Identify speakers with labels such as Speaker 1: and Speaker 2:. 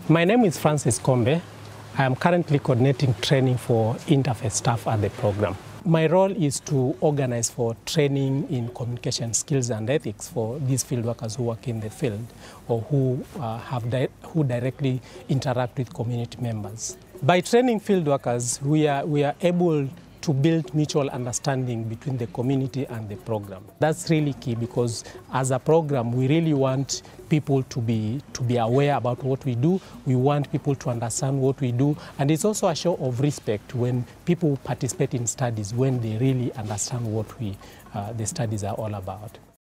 Speaker 1: My name is Francis Kombe. I am currently coordinating training for interfaith staff at the program. My role is to organize for training in communication skills and ethics for these field workers who work in the field or who directly interact with community members. By training field workers, we are able to build mutual understanding between the community and the program. That's really key because as a program, we really want people to be aware about what we do. We want people to understand what we do. And it's also a show of respect when people participate in studies, when they really understand what the studies are all about.